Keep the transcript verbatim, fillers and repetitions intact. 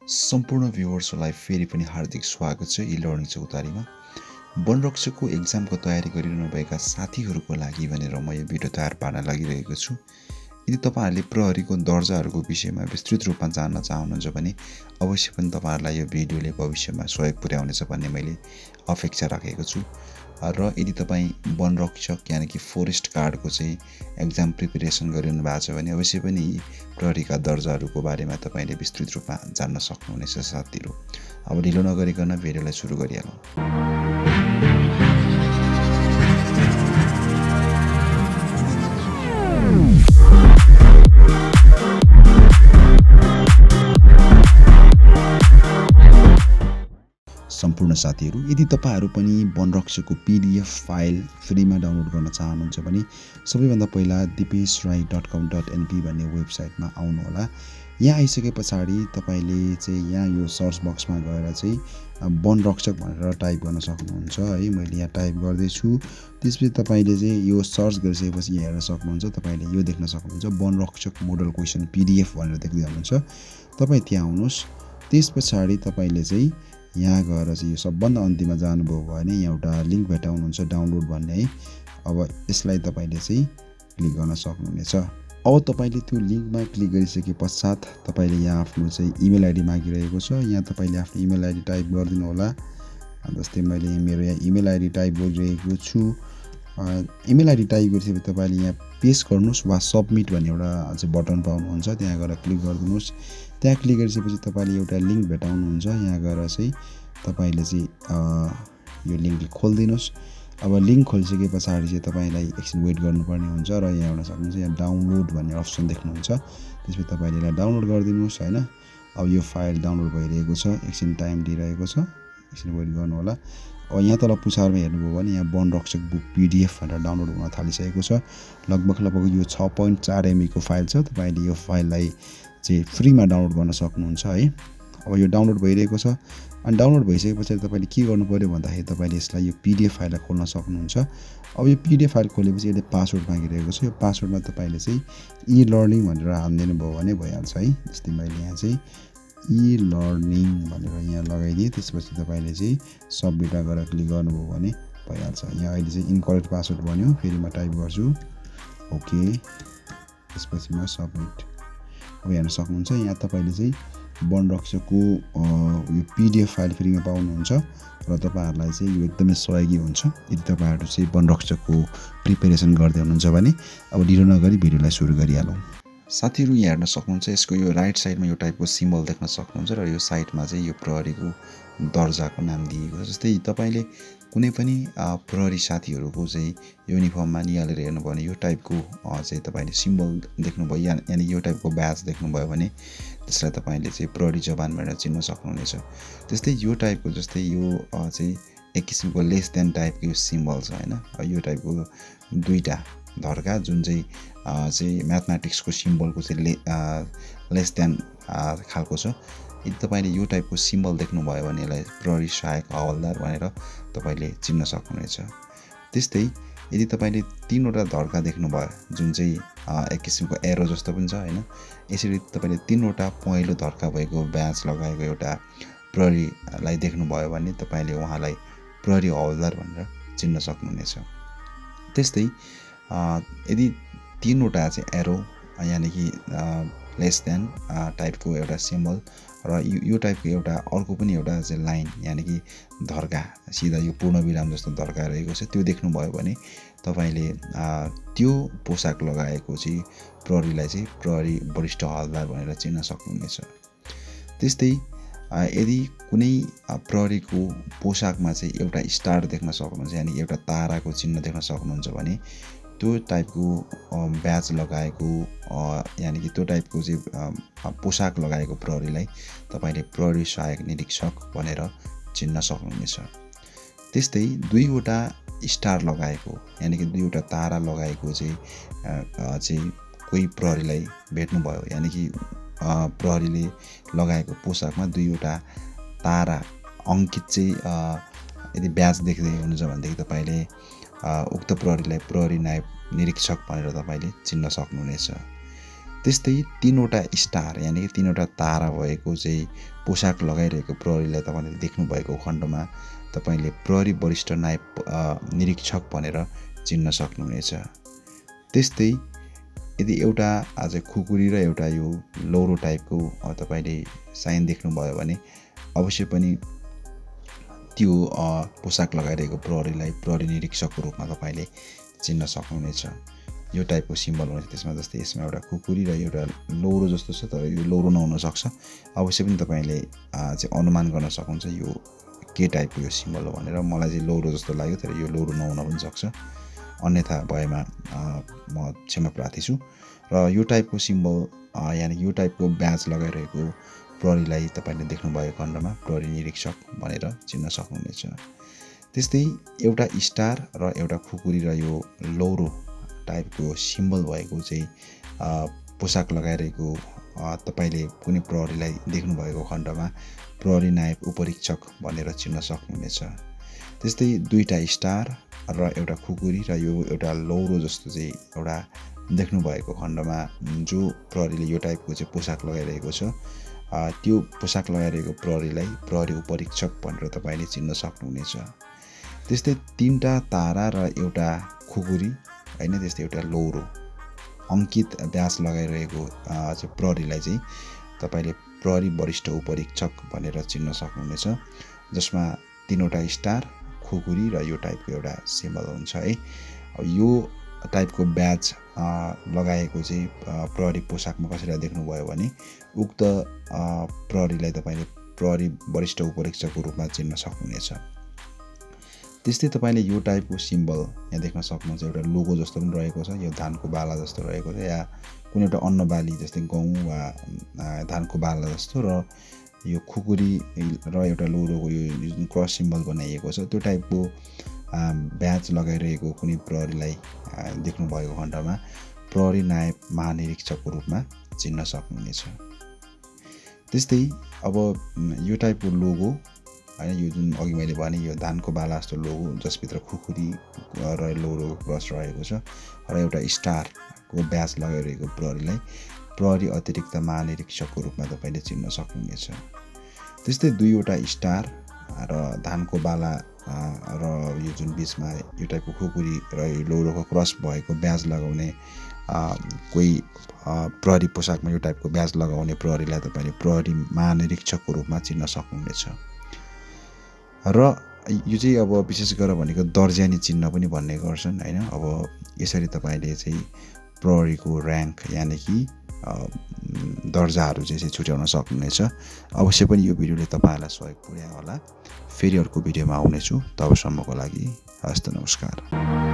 सम्पूर्ण भ्युअर्सहरूलाई फेरि पनि हार्दिक स्वागत छ ई लर्निङ चौतारीमा। वनरक्षकको एक्जामको तयारी गरिरहनुभएका साथीहरूको लागि भनेर म यो भिडियो तयार पार्न लागिरहेको छु। यदि तपाईहरुले प्रहरीको दर्जाहरूको विषयमा विस्तृत रूपमा जान्न चाहनुहुन्छ भने अवश्य पनि तपाईहरुलाई यो भिडियोले भविष्यमा सहयोग पुर्याउनेछ भन्ने मैले अपेक्षा राखेको छु। र यदि तपाई वनरक्षक यानि कि फरेस्ट गार्डको चाहिँ एक्जाम प्रिपरेसन गरिरहनु भएको छ भने अवश्य पनि प्रहरीका दर्जाहरूको बारेमा तपाईले विस्तृत रूपमा जान्न सक्नुहुनेछ साथीहरु। अब ढिलो नगरिकन भिडियोलाई सुरु गरिहालौं। सम्पूर्ण साथीहरु, यदि तपाईहरु पनि वनरक्षकको पीडीएफ फाइल फ्रीमा डाउनलोड गर्न चाहनुहुन्छ भने सबैभन्दा पहिला Dipesh Rai dot com dot NP भन्ने वेबसाइटमा आउनु होला। यहाँ आइसके पछाडी तपाईले चाहिँ यहाँ यो सर्च बक्समा गएर चाहिँ वनरक्षक भनेर टाइप गर्न सक्नुहुन्छ है। मैले यहाँ टाइप गर्दै छु। त्यसपछि तपाईले चाहिँ यो सर्च गरिसकेपछि यहाँ हेर्न सक्नुहुन्छ। तपाईले यो देख्न सक्नुहुन्छ वनरक्षक मोडल क्वेशन पीडीएफ भनेर देख्दै हुनुहुन्छ। तपाई त्यहाँ आउनुस्। त्यसपछि तपाईले चाहिँ यहाँ गएर चाहिँ यो सबभन्दा अन्तिममा जानुभयो भने यहाँ एउटा लिंक भेटाउनुहुन्छ डाउनलोड भन्ने है। अब यसलाई तपाईले चाहिँ क्लिक गर्न सक्नुहुनेछ। अब तपाईले त्यो लिंकमा क्लिक गरिसके पश्चात तपाईले यहाँ आफ्नो चाहिँ इमेल आईडी मागिरहेको छ। यहाँ तपाईले आफ्नो इमेल आईडी टाइप गरिदिनु होला। जस्तै मैले मेरो यहाँ इमेल आईडी टाइप गरिरहेको छु। इमेल आईडी टाइप गरिसकेपछि तपाईले यहाँ पेस्ट गर्नुस् वा सबमिट भन्ने एउटा चाहिँ बटन पाउनुहुन्छ। त्यहाँ गएर क्लिक गरिदिनुस्। त्यहाँ क्लिक गरिसकेपछि तपाईले एउटा लिंक भेटाउनुहुन्छ। यहाँ गएर चाहिँ तपाईले चाहिँ यो लिंक खोल्दिनुस्। अब लिंक खोलिसके पछाडी चाहिँ तपाईलाई एकछिन वेट गर्नुपर्ने हुन्छ र यहाँ हेर्न सक्नुहुन्छ यहाँ डाउनलोड भन्ने अप्सन देख्नुहुन्छ। त्यसपछि तपाईले यसलाई डाउनलोड गरिदिनुस् हैन। अब यो फाइल डाउनलोड भइरहेको छ। एकछिन टाइम लिइरहेको छ। एकछिन वेट गर्नु होला। अब यहाँ तल पुछारमा हेर्नुभयो भने यहाँ वनरक्षक बुक पीडीएफ भनेर डाउनलोड हुन थालिसकेको छ। लगभग लगभग यो छ पोइन्ट चार एमबी को फाइल छ। तपाईले यो फाइललाई चाहिँ फ्रीमा डाउनलोड गर्न सक्नुहुन्छ है। अब यो डाउनलोड भइरहेको छ। अनि डाउनलोड भइसकेपछि तपाईले के गर्नु पर्यो भन्दाखेरि तपाईले यसलाई यो पीडीएफ फाइललाई खोल्न सक्नुहुन्छ। अब यो पीडीएफ फाइल खोलेपछि यसले पासवर्ड मागिरहेको छ। यो पासवर्डमा तपाईले चाहिँ ई लर्निङ भनेर हाल्दिनु भयो भने भइहाल्छ है। जस्तै मैले यहाँ चाहिँ ई लर्निङ भनेर यहाँ लगाइदिए। त्यसपछि तपाईले चाहिँ सबमिटमा गएर क्लिक गर्नुभयो भने भइहाल्छ। यहाँ अहिले चाहिँ इनकरेक्ट पासवर्ड भन्यो। फेरि म टाइप गर्छु ओके। त्यसपछि म सबमिट। अब हेर्न सक्नुहुन्छ यहाँ तपाईले चाहिँ वनरक्षकको यो पीडीएफ फाइल फ्रीमा पाउनुहुन्छ र तपाईहरुलाई चाहिँ यो एकदमै सहयोगी हुन्छ यदि तपाईहरु चाहिँ वनरक्षकको प्रिपरेसन गर्दै हुनुहुन्छ भने। अब ढिलो नगरी भिडियोलाई सुरु गरिहालौं। साथीहरु, यहाँ हेर्न सक्नुहुन्छ यसको यो राइट साइडमा यो टाइपको सिम्बल देख्न सक्नुहुन्छ र यो साइडमा चाहिँ यो प्रहरीको दर्जाको नाम दिएको छ। जस्तै तपाईले कुनै पनि प्रहरी साथीहरुको चाहिँ युनिफर्ममा निहालेर हेर्नु भने यो टाइपको चाहिँ तपाईले सिम्बल देख्नुभयो यानी यो टाइपको ब्याज देख्नुभयो भने त्यसलाई तपाईले चाहिँ प्रहरी जवान भनेर चिन्न सक्नुहुनेछ। त्यस्तै यो टाइपको जस्तै यो चाहिँ एक किसिमको लेस देन टाइपको यो सिम्बल छ हैन। यो टाइपको दुईटा धर्का जुन चाहिँ चाहिँ म्याथमेटिक्सको सिम्बलको चाहिँ ले, लेस देन खालको छ। यदि तपाईले यो टाइपको सिम्बल देख्नुभयो भने यसलाई प्रहरी सहायक हवलदार भनेर तपाईले चिन्न सक्नुहुनेछ। त्यस्तै यदि तपाईले तीनवटा धर्का देख्नुभयो जुन चाहिँ एक किसिमको एरो जस्तो पनि छ हैन। यसरी तपाईले तीनवटा पहेँलो धर्का भएको ब्याज लगाएको एउटा प्रहरीलाई देख्नुभयो भने तपाईले उहाँलाई प्रहरी हवलदार भनेर चिन्न सक्नुहुनेछ। त्यस्तै यदि तीनवटा चाहिँ एरो यानी कि लेस देन टाइपको एउटा सिम्बल र यो टाइपको एउटा अर्को पनि एउटा चाहिँ लाइन यानी कि धर्का सिधा यो पूर्ण विराम जस्तो धर्का रहेको छ त्यो देख्नुभयो भने तपाईले त्यो पोशाक लगाएको चाहिँ प्रहरीलाई चाहिँ प्रहरी वरिष्ठ हवलदार भनेर चिन्न सक्नुहुनेछ। त्यस्तै यदि कुनै प्रहरीको पोशाकमा चाहिँ एउटा स्टार देख्न सक्नुहुन्छ यानी एउटा ताराको चिन्ह देख्न सक्नुहुन्छ भने त्यो टाइपको ब्याज लगाएको यानी कि त्यो टाइपको चाहिँ पोशाक लगाएको प्रहरीलाई तपाईले प्रहरी सहायक निरीक्षक भनेर चिन्न सक्नुहुनेछ। त्यस्तै दुईवटा स्टार लगाएको यानी कि दुईवटा तारा लगाएको चाहिँ चाहिँ कोही प्रहरीलाई भेट्नुभयो यानी कि प्रहरीले लगाएको पोशाकमा दुईवटा तारा अंकित चाहिँ यदि ब्याज देख्दै हुनुहुन्छ भनेदेखि तपाईले उक्त प्रहरीलाई प्रहरी नायब निरीक्षक भनेर तपाईले चिन्न सक्नुहुनेछ। त्यस्तै तीनवटा स्टार यानि कि तीनवटा तारा भएको चाहिँ पोसाक लगाइरहेको प्रहरीलाई तपाईँले देख्नु भएको खण्डमा तपाईँले प्रहरी वरिष्ठ नायब निरीक्षक भनेर चिन्न सक्नुहुनेछ। त्यस्तै यदि एउटा आज खुकुरी र एउटा यो लौरो टाइपको तपाईँले साइन देख्नुभयो भने अवश्य पनि त्यो पोसाक लगाइरहेको प्रहरीलाई प्रहरी निरीक्षकको रूपमा तपाईँले चिन्न सक्नुहुनेछ। यो टाइपको सिम्बल हुन्छ त्यसमा, जस्तै यसमा एउटा खुकुरी र एउटा लौरो जस्तो छ, तर यो लौरो नहुन सक्छ। अवश्य पनि तपाईँले चाहिँ अनुमान गर्न सक्नुहुन्छ यो के टाइपको यो सिम्बल हो भनेर। मलाई चाहिँ लौरो जस्तो लाग्यो, तर यो लौरो नहुन पनि सक्छ, अन्यथा भएमा म क्षमा प्रार्थी छु। र यो टाइपको सिम्बल यानि यो टाइपको ब्याज लगाइरहेको प्रहरीलाई तपाईँले देख्नुभएको खण्डमा प्रहरी निरीक्षक भनेर चिन्न सक्नुहुनेछ। त्यस्तै एउटा स्टार र एउटा खुकुरी र यो लौरो टाइपको सिम्बल भएको चाहिँ पोसाक लगाइरहेको तपाईँले कुनै प्रहरीलाई देख्नुभएको खण्डमा प्रहरी नायब उपरीक्षक भनेर चिन्न सक्नुहुनेछ। त्यस्तै दुईटा स्टार र एउटा खुकुरी र यो एउटा लौरो जस्तो चाहिँ एउटा देख्नुभएको खण्डमा जो प्रहरीले यो टाइपको चाहिँ पोसाक लगाइरहेको छ त्यो पोसाक लगाइरहेको प्रहरीलाई प्रहरी उपरीक्षक भनेर तपाईँले चिन्न सक्नुहुनेछ। त्यस्तै तीनटा तारा र एउटा खुकुरी हैन, त्यस्तै एउटा लौरो अङ्कित ब्याज लगाइरहेको चाहिँ प्रहरीलाई चाहिँ तपाईँले प्रहरी वरिष्ठ उपरीक्षक भनेर चिन्न सक्नुहुनेछ, जसमा तीनवटा स्टार खुकुरी र यो टाइपको एउटा सिम्बल हुन्छ है। यो टाइपको ब्याज लगाएको चाहिँ प्रहरी पोसाकमा कसैलाई देख्नुभयो भने उक्त प्रहरीलाई तपाईँले प्रहरी वरिष्ठ उपरीक्षकको रूपमा चिन्न सक्नुहुनेछ। त्यस्तै तपाईँले यो टाइपको सिम्बल यहाँ देख्न सक्नुहुन्छ, एउटा लोगो जस्तो पनि रहेको छ, यो धानको बाला जस्तो रहेको छ, या कुनै एउटा अन्न बाली जस्तै गहुँ वा धानको बाला जस्तो, र यो खुकुरी र एउटा लौरोको यो जुन क्रस सिम्बल बनाइएको छ त्यो टाइपको ब्याज लगाइरहेको कुनै प्रहरीलाई देख्नुभएको खण्डमा प्रहरी नायब महानिरीक्षकको रूपमा चिन्न सक्नुहुनेछ। त्यस्तै अब यो टाइपको लोगो हैन, यो जुन अघि मैले भने यो धानको बाला जस्तो लोगो जसभित्र खुकुरी र लौरोको क्रस रहेको छ र एउटा स्टारको ब्याज लगाइरहेको प्रहरीलाई प्रहरी अतिरिक्त महानिरीक्षकको रूपमा तपाईँले चिन्न सक्नुहुनेछ। त्यस्तै दुईवटा स्टार र धानको बाला र यो जुन बिचमा यो टाइपको खुकुरी र यो लौरोको क्रस भएको ब्याज लगाउने कोही प्रहरी पोसाकमा यो टाइपको ब्याज लगाउने प्रहरीलाई तपाईँले प्रहरी महानिरीक्षकको रूपमा चिन्न सक्नुहुनेछ। र यो चाहिँ अब विशेष गरेर भनेको दर्जानी चिन्ह पनि भन्ने गर्छन् हैन। अब यसरी तपाईँले चाहिँ प्रहरीको र्याङ्क यानि कि दर्जाहरू चाहिँ छुट्याउन सक्नुहुनेछ। अवश्य पनि यो भिडियोले तपाईँहरूलाई सहयोग पुर्यायो होला। फेरि अर्को भिडियोमा आउनेछु, तबसम्मको लागि हस्त नमस्कार।